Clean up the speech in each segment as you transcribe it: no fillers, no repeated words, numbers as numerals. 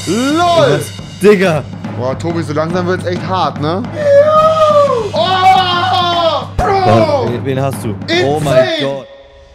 LOL! Digga! Boah, Tobi, so langsam wird's echt hart, ne? Oh! Bro! Wen hast du? Insane! Oh mein Gott.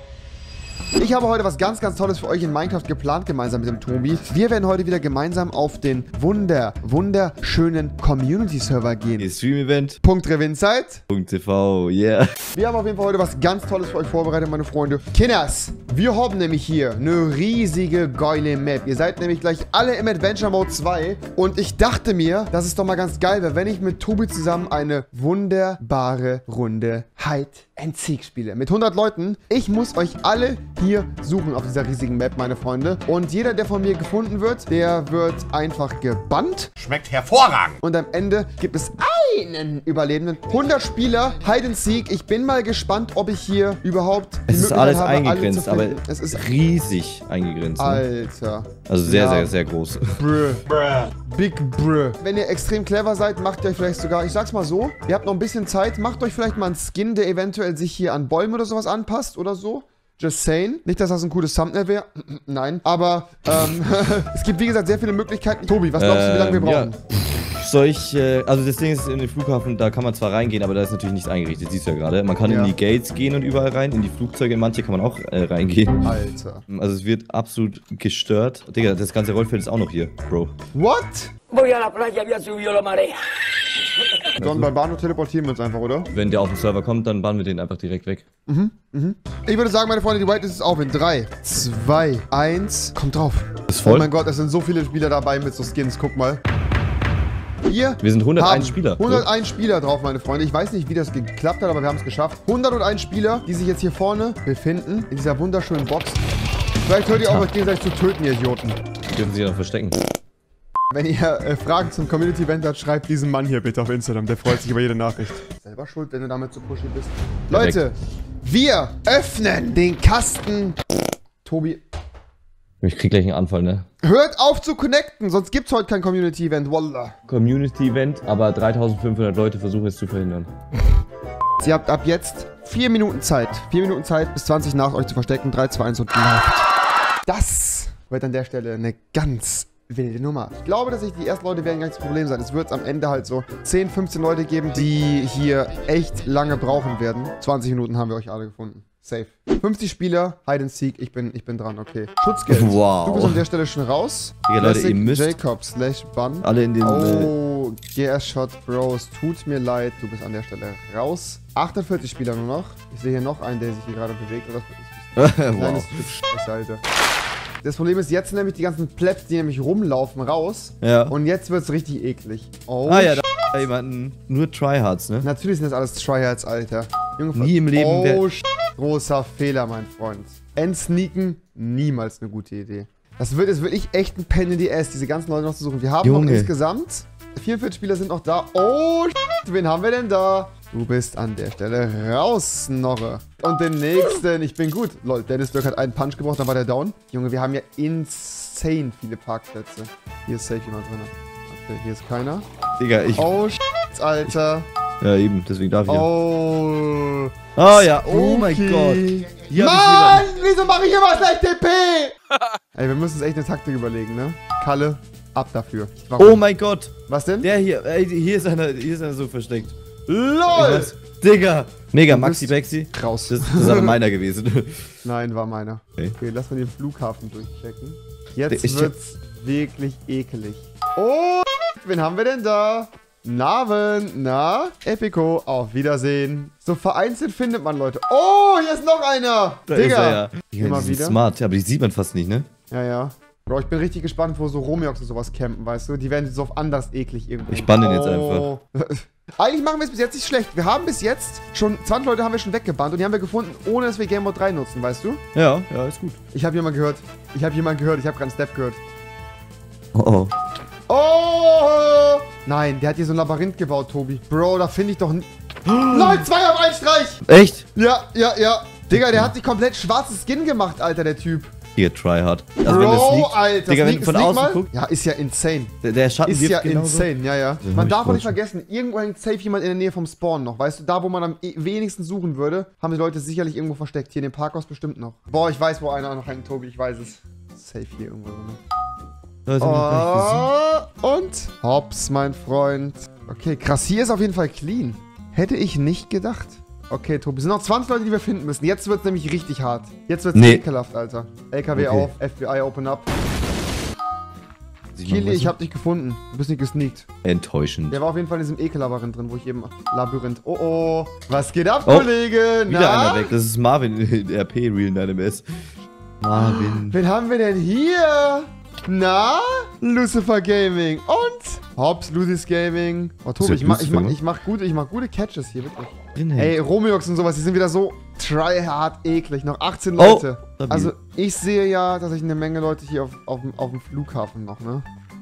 Ich habe heute was ganz, ganz Tolles für euch in Minecraft geplant, gemeinsam mit dem Tobi. Wir werden heute wieder gemeinsam auf den wunderschönen Community-Server gehen. Die Stream-Event. .Revinzeit. .tv, yeah. Wir haben auf jeden Fall heute was ganz Tolles für euch vorbereitet, meine Freunde. Kinders, wir haben nämlich hier eine riesige, geile Map. Ihr seid nämlich gleich alle im Adventure Mode 2. Und ich dachte mir, das ist doch mal ganz geil wäre, wenn ich mit Tobi zusammen eine wunderbare Runde Hide and Seek spiele. Mit 100 Leuten. Ich muss euch alle hier suchen auf dieser riesigen Map, meine Freunde. Und jeder, der von mir gefunden wird, der wird einfach gebannt. Schmeckt hervorragend. Und am Ende gibt es einen Überlebenden. 100 Spieler, Hide and Seek. Ich bin mal gespannt, ob ich hier überhaupt die Es ist Möglichkeit alles habe, eingegrenzt, alle zu aber finden. Es ist riesig eingegrenzt. Ne? Alter. Also sehr, Ja. sehr, sehr groß. Brr. Big Brr. Wenn ihr extrem clever seid, macht ihr euch vielleicht sogar, ich sag's mal so, ihr habt noch ein bisschen Zeit, macht euch vielleicht mal einen Skin, der eventuell sich hier an Bäume oder sowas anpasst oder so. Just saying. Nicht, dass das ein cooles Thumbnail wäre. Nein. Aber es gibt, wie gesagt, sehr viele Möglichkeiten. Tobi, was glaubst du, wie lange wir brauchen? Soll ich, also das Ding ist, in den Flughafen, da kann man zwar reingehen, aber da ist natürlich nichts eingerichtet, siehst du ja gerade. Man kann Ja. in die Gates gehen und überall rein, in die Flugzeuge, in manche kann man auch reingehen. Alter. Also es wird absolut gestört. Digga, das ganze Rollfeld ist auch noch hier, Bro. What? Voy a la playa, había subido la marea. Dann beim Bahnhof teleportieren wir uns einfach, oder? Wenn der auf den Server kommt, dann bannen wir den einfach direkt weg. Ich würde sagen, meine Freunde, die Whitelist ist auf in 3, 2, 1. Kommt drauf. Ist voll? Oh mein Gott, es sind so viele Spieler dabei mit so Skins. Guck mal. Wir sind 101 haben Spieler. 101 Spieler drauf, meine Freunde. Ich weiß nicht, wie das geklappt hat, aber wir haben es geschafft. 101 Spieler, die sich jetzt hier vorne befinden, in dieser wunderschönen Box. Vielleicht hört ihr auch euch gegenseitig zu töten, ihr Idioten. Die dürfen sich noch verstecken. Wenn ihr Fragen zum Community-Event habt, schreibt diesen Mann hier bitte auf Instagram. Der freut sich über jede Nachricht. Selber schuld, wenn du damit so pushy bist. Perfekt. Leute, wir öffnen den Kasten. Tobi, Ich krieg gleich einen Anfall, ne? hört auf zu connecten, sonst gibt's heute kein Community-Event. Wallah. Community-Event, aber 3500 Leute versuchen es zu verhindern. Ihr habt ab jetzt 4 Minuten Zeit. 4 Minuten Zeit, bis 20 nach euch zu verstecken. 3, 2, 1 und läuft. Das wird an der Stelle eine ganz wilde Nummer. Ich glaube, dass die ersten Leute werden gar nicht das Problem sein. Es wird am Ende halt so 10, 15 Leute geben, die hier echt lange brauchen werden. 20 Minuten haben wir euch alle gefunden. Safe. 50 Spieler, Hide and Seek, ich bin dran, okay. Schutzgeld. Wow. Du bist an der Stelle schon raus. Digga, Leute, Classic ihr müsst Jacob /Ban. alle in den... Oh, GS-Shot Bros, tut mir leid, du bist an der Stelle raus. 48 Spieler nur noch. Ich sehe hier noch einen, der sich hier gerade bewegt. Und das ist ein kleines Stück Scheiße, Alter. Das Problem ist jetzt nämlich die ganzen Plebs, die nämlich rumlaufen, raus. Ja. Und jetzt wird's richtig eklig. Oh, Ah ja, da war jemanden. Nur Tryhards, ne? natürlich sind das alles Tryhards, Alter. Junge, Nie im Leben Oh, großer Fehler, mein Freund. Entsneaken, niemals eine gute Idee. Das wird jetzt wirklich echt ein Pain in the Ass, diese ganzen Leute noch zu suchen. Wir haben noch Junge. insgesamt 44 Spieler sind noch da. Oh, wen haben wir denn da? Du bist an der Stelle raus, Snorre. Und den nächsten, ich bin gut. Lol, Dennis Dirk hat einen Punch gebraucht, dann war der down. Junge, wir haben ja insane viele Parkplätze. Hier ist safe jemand drin. Okay, hier ist keiner. Digga, ich... Oh, Alter. Ja, eben, deswegen darf ich ja. Oh. Oh ja, oh mein Okay. Gott. Hier hab Mann, wieso mache ich immer gleich TP? Ey, wir müssen uns echt eine Taktik überlegen, ne? Kalle, ab dafür. Warum? Oh mein Gott. Was denn? Der hier, ey, hier ist einer so versteckt. LOL! Digga. Mega, Du Maxi bist Baxi. Raus. Das ist aber meiner gewesen. Nein, war meiner. Okay. Okay, lass mal den Flughafen durchchecken. Jetzt Ich- wird's wirklich ekelig. Oh, wen haben wir denn da? Naven, na? Epico, auf Wiedersehen. So vereinzelt findet man Leute. Oh, hier ist noch einer. Da ist Digga. er ja. Digga, Immer die sind wieder. smart, ja, aber die sieht man fast nicht, ne? Ja, ja. Bro, ich bin richtig gespannt, wo so Romeox und sowas campen, weißt du? Die werden so auf anders eklig irgendwo. Ich bann den jetzt einfach. Eigentlich machen wir es bis jetzt nicht schlecht. Wir haben bis jetzt schon 20 Leute haben wir schon weggebannt und die haben wir gefunden, ohne dass wir Game Mode 3 nutzen, weißt du? Ja, ja, ist gut. Ich habe jemanden gehört. Ich habe gerade einen Step gehört. Oh oh. Oh! Nein, der hat hier so ein Labyrinth gebaut, Tobi. Bro, da finde ich doch nicht. Nein, 2 auf 1 Streich! Echt? Ja, ja, ja. Digga, der hat sich komplett schwarzes Skin gemacht, Alter, der Typ. Hier, Tryhard. Also Bro, wenn das sneakt, Alter, Digga, wenn sneak- du von sneak außen mal. guckst, Ja, ist ja insane. der Schatten Ist wirft ja genauso. insane, ja, ja. Den Man hab darf ich auch nicht falsch. vergessen, irgendwo hängt safe jemand in der Nähe vom Spawn noch. Weißt du, da wo man am wenigsten suchen würde, haben die Leute sicherlich irgendwo versteckt. Hier in dem Parkhaus bestimmt noch. Boah, ich weiß, wo einer noch hängt, Tobi, ich weiß es. Safe hier irgendwo, ne? Leute, Und hops, mein Freund. Okay, krass. Hier ist auf jeden Fall clean. Hätte ich nicht gedacht. Okay, Tobi, es sind noch 20 Leute, die wir finden müssen. Jetzt wird es nämlich richtig hart. Jetzt wird es ekelhaft, Alter. LKW auf, FBI open up. Kili, ich hab dich gefunden. Du bist nicht gesneakt. Enttäuschend. Der war auf jeden Fall in diesem Ekellabyrinth drin, wo ich eben... Labyrinth. Oh, oh. Was geht ab, Kollege? Wieder einer weg. Das ist Marvin in RP Real 9MS. Marvin. Wen haben wir denn hier? Na? Lucifer Gaming. Und? Hops, Lucis Gaming. Oh, Tobi, ich mach gute Catches hier, wirklich. Ey, Romeox und sowas, die sind wieder so tryhard eklig. Noch 18 Leute. Also, ich sehe ja tatsächlich eine Menge Leute hier auf dem Flughafen noch, ne?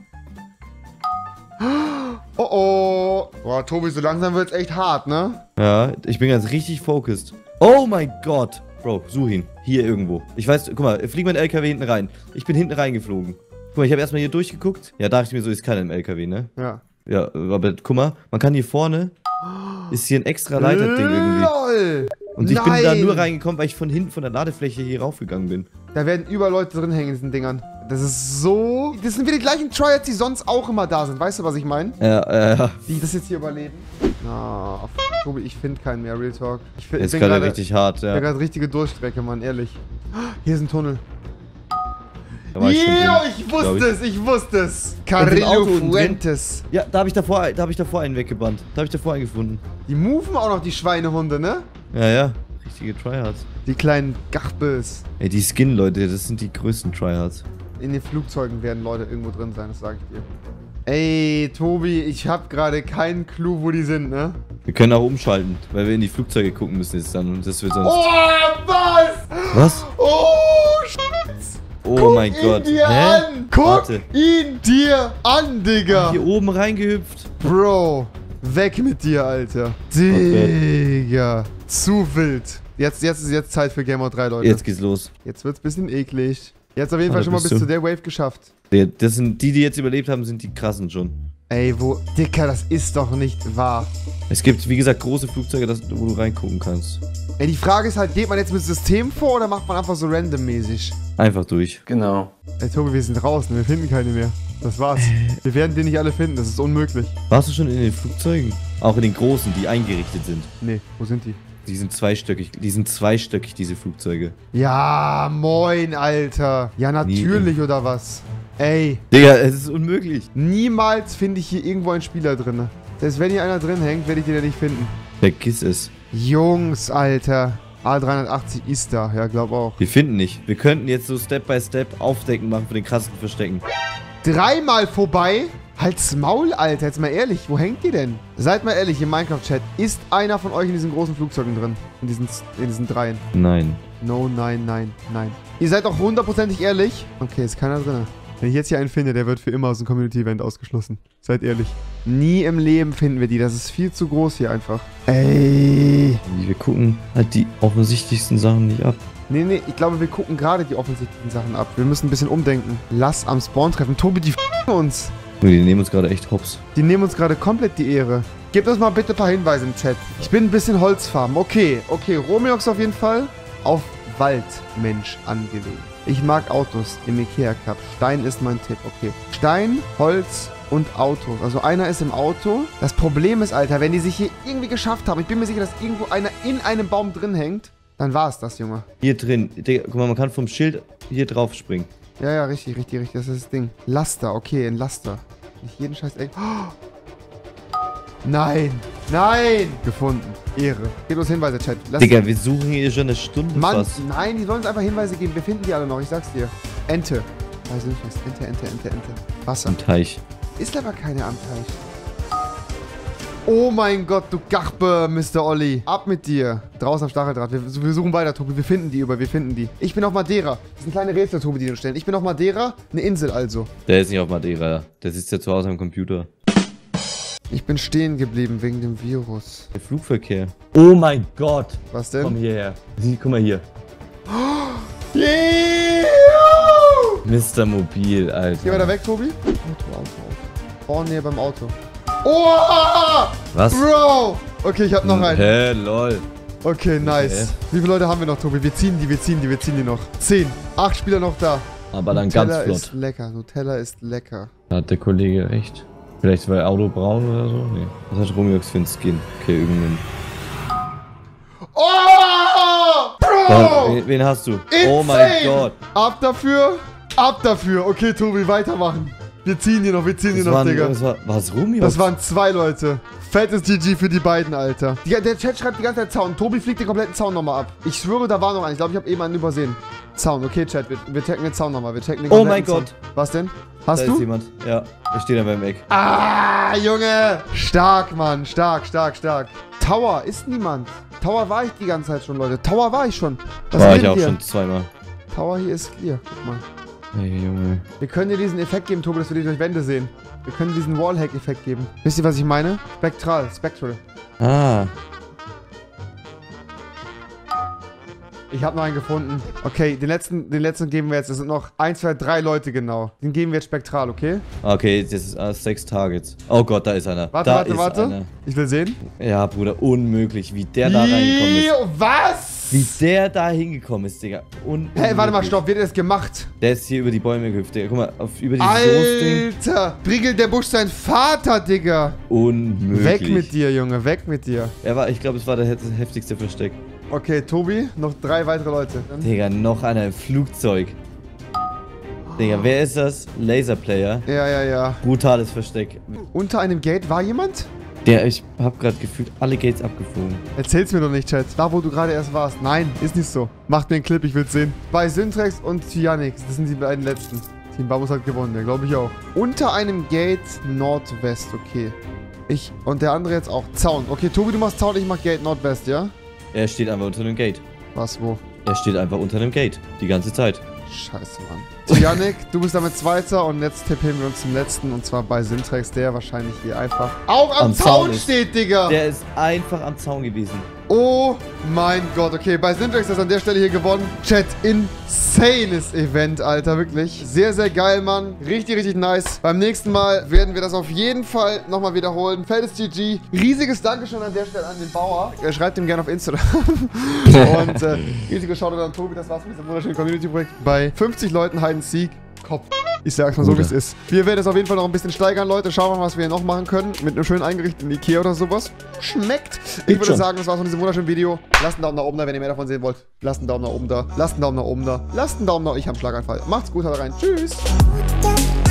Oh, oh. Boah, Tobi, so langsam wird's echt hart, ne? Ja, ich bin ganz richtig focused. Oh mein Gott. Bro, such ihn. Hier irgendwo. Ich weiß, guck mal, flieg mein LKW hinten rein. Ich bin hinten reingeflogen. Guck mal, ich habe erstmal hier durchgeguckt. Ja, dachte ich mir so, ist keiner im LKW, ne? Ja. Ja, aber guck mal, man kann hier vorne, ist hier ein extra Leiterding irgendwie. LOL! Und ich bin da nur reingekommen, weil ich von hinten von der Ladefläche hier raufgegangen bin. Da werden überall Leute drin hängen in diesen Dingern. Das ist so... Das sind wieder die gleichen Tryhards, die sonst auch immer da sind. Weißt du, was ich meine? Ja. Die das jetzt hier überleben. Na, Tobi, ich finde keinen mehr, Real Talk. Ich bin gerade richtig hart, ja. Ich bin gerade richtige Durchstrecke, Mann, ehrlich. Hier ist ein Tunnel. Yeah, ich wusste es. Carrillo Fuentes. Ja, da habe ich davor einen weggebannt. Da habe ich davor einen gefunden. Die moven auch noch, die Schweinehunde, ne? Ja. Richtige Tryhards. Die kleinen Gachbels. Ey, die Skin, Leute, das sind die größten Tryhards. In den Flugzeugen werden Leute irgendwo drin sein, das sage ich dir. Ey, Tobi, ich habe gerade keinen Clou, wo die sind, ne? Wir können auch umschalten, weil wir in die Flugzeuge gucken müssen jetzt dann. Und das wird sonst... Oh, was? Was? Oh, Schatz. Oh mein Gott. Guck ihn dir an, Digga. Hier oben reingehüpft. Bro, weg mit dir, Alter. Digga. Zu wild. Jetzt ist Zeit für Game of 3, Leute. Jetzt geht's los. Jetzt wird's ein bisschen eklig. Jetzt auf jeden Fall schon mal bis zu der Wave geschafft. Das sind die jetzt überlebt haben, sind die krassen schon. Ey, Dicker, das ist doch nicht wahr. Es gibt, wie gesagt, große Flugzeuge, wo du reingucken kannst. Ey, die Frage ist halt, geht man jetzt mit System vor oder macht man einfach so randommäßig? Einfach durch. Genau. Ey, Tobi, wir sind draußen, wir finden keine mehr. Das war's. Wir werden die nicht alle finden, das ist unmöglich. Warst du schon in den Flugzeugen? Auch in den großen, die eingerichtet sind? Nee, wo sind die? Die sind zweistöckig, diese Flugzeuge. Ja, moin, Alter. Ja, natürlich, oder was? Ey. Digga, es ist unmöglich. Niemals finde ich hier irgendwo einen Spieler drin. Selbst wenn hier einer drin hängt, werde ich den ja nicht finden. Vergiss es. Jungs, Alter. A380 ist da, ja, glaub auch. Wir finden nicht. Wir könnten jetzt so Step by Step Aufdecken machen für den krassen Verstecken. Dreimal vorbei? Halt's Maul, Alter. Jetzt mal ehrlich, wo hängt die denn? Seid mal ehrlich, im Minecraft-Chat. Ist einer von euch in diesen großen Flugzeugen drin? In diesen dreien? Nein. No, nein. Ihr seid doch hundertprozentig ehrlich? Okay, ist keiner drin. Wenn ich jetzt hier einen finde, der wird für immer aus dem Community-Event ausgeschlossen. Seid ehrlich. Nie im Leben finden wir die. Das ist viel zu groß hier einfach. Ey. Wir gucken halt die offensichtlichsten Sachen nicht ab. Nee, ich glaube, wir gucken gerade die offensichtlichen Sachen ab. Wir müssen ein bisschen umdenken. Lass am Spawn treffen. Tobi, die uns. Die nehmen uns gerade echt hops. Die nehmen uns gerade komplett die Ehre. Gebt uns mal bitte ein paar Hinweise im Chat. Ich bin ein bisschen Holzfarben. Okay. Romeox auf jeden Fall. Auf Waldmensch angelegt. Ich mag Autos im Ikea Cup. Stein ist mein Tipp. Okay. Stein, Holz und Auto. Also einer ist im Auto. Das Problem ist, Alter, wenn die sich hier irgendwie geschafft haben, ich bin mir sicher, dass irgendwo einer in einem Baum drin hängt, dann war es das, Junge. Hier drin. Digga, guck mal, man kann vom Schild hier drauf springen. Ja, richtig. Das ist das Ding. Laster, okay, ein Laster. Nicht jeden Scheiß... Oh. Nein! Gefunden. Ehre. Gebt uns Hinweise, Chat. Digga, wir suchen hier schon eine Stunde fast. Nein, die sollen uns einfach Hinweise geben. Wir finden die alle noch, ich sag's dir. Ente. Weiß nicht was. Ente. Wasser. Am Teich. Ist aber keine am Teich. Oh mein Gott, du Gachbe, Mr. Olli. Ab mit dir. Draußen am Stacheldraht. Wir suchen weiter, Tobi. Wir finden die. Ich bin auf Madeira. Das sind kleine Rätsel, Tobi, die uns stellen. Ich bin auf Madeira. Eine Insel also. Der ist nicht auf Madeira. Der sitzt ja zu Hause am Computer. Ich bin stehen geblieben wegen dem Virus. Der Flugverkehr. Oh mein Gott. Was denn? Komm hierher. Guck mal hier. Yeah! Mr. Mobil, Alter. Geh weiter weg, Tobi. Auto. Vorne beim Auto. Oh! Was? Bro! Okay, ich hab noch einen. Hä, lol. Okay, nice. Wie viele Leute haben wir noch, Tobi? Wir ziehen die noch. 10. 8 Spieler noch da. Aber dann ganz Nutella flott. ist lecker. Nutella ist lecker. Da hat der Kollege echt. Vielleicht war Auto braun oder so? Nee. Was hat Romiox für ein Skin? Okay, irgendeinen. Oh! Bro! Wen hast du? Insane! Oh mein Gott. Ab dafür. Ab dafür. Okay, Tobi, weitermachen. Wir ziehen hier noch, Digga. War es Romiox? Das waren 2 Leute. Fettes GG für die beiden, Alter. Der Chat schreibt die ganze Zeit Zaun. Tobi fliegt den kompletten Zaun nochmal ab. Ich schwöre, da war noch einer. Ich glaube, ich habe eben einen übersehen. Zaun, okay, Chat. Wir checken den Zaun nochmal. Wir checken den kompletten Zaun. Gott. Was denn? Hast Da du? ist jemand. Ja, er steht da beim Eck. Ah, Junge. Stark, Mann. Stark. Tower ist niemand. Tower war ich die ganze Zeit schon, Leute. Tower war ich schon. Was War redet ich auch ihr? schon zweimal. Tower hier ist clear. Guck mal. Hey, Junge. Wir können dir diesen Effekt geben, Tobi, dass wir dich durch Wände sehen. Wir können dir diesen Wallhack-Effekt geben. Wisst ihr, was ich meine? Spectral. Ah. Ich habe noch einen gefunden. Okay, den letzten geben wir jetzt. Das sind noch 1, 2, 3 Leute genau. Den geben wir jetzt spektral, okay? Okay, das ist 6 Targets. Oh Gott, da ist einer. Warte. Einer. Ich will sehen. Ja, Bruder, unmöglich, wie der da reingekommen ist. Was? Wie der da hingekommen ist, Digga. Hey, warte mal, stopp. Wird das gemacht? Der ist hier über die Bäume gehüpft, Digga. Guck mal, über dieses Soßding. Alter! Brigel der Busch sein Vater, Digga! Unmöglich. Weg mit dir, Junge. Weg mit dir. Ich glaube, es war das heftigste Versteck. Okay, Tobi, noch 3 weitere Leute. Digga, noch einer im Flugzeug. Digga, wer ist das? Laserplayer. Ja. Brutales Versteck. Unter einem Gate war jemand? Ich hab gerade gefühlt alle Gates abgeflogen. Erzähl's mir doch nicht, Chat. Da, wo du gerade erst warst. Nein, ist nicht so. Macht mir einen Clip, ich will's sehen. Bei Syntrex und Cyanix, das sind die beiden letzten. Team Bambus hat gewonnen, der glaube ich auch. Unter einem Gate Nordwest, okay. Und der andere jetzt auch. Zaun. Okay, Tobi, du machst Zaun, ich mach Gate Nordwest, ja? Er steht einfach unter einem Gate. Was, wo? Er steht einfach unter einem Gate. Die ganze Zeit. Scheiße, Mann. Cyanik, du bist damit Zweiter und jetzt tippen wir uns zum letzten. Und zwar bei Syntrex, der wahrscheinlich hier einfach auch am Zaun steht, Digga. Der ist einfach am Zaun gewesen. Oh mein Gott, okay, bei Syntrex ist an der Stelle hier gewonnen. Chat, insanes Event, Alter, wirklich. Sehr, sehr geil, Mann. Richtig nice. Beim nächsten Mal werden wir das auf jeden Fall nochmal wiederholen. Fettes GG. Riesiges Dankeschön an der Stelle an den Bauer. Schreibt ihm gerne auf Instagram. Und riesiges Shoutout an Tobi, das war's mit diesem wunderschönen Community-Projekt. Bei 50 Leuten Hide and Seek. Kopf. Ich sag's mal so, wie es ist. Wir werden es auf jeden Fall noch ein bisschen steigern, Leute. Schauen wir mal, was wir hier noch machen können. Mit einem schön eingerichteten Ikea oder sowas. Schmeckt. Ich würde sagen, das war's von diesem wunderschönen Video. Lasst einen Daumen nach oben da, wenn ihr mehr davon sehen wollt. Lasst einen Daumen nach oben da. Lasst einen Daumen nach oben da. Lasst einen Daumen nach oben. Ich hab einen Schlaganfall. Macht's gut, haut rein. Tschüss.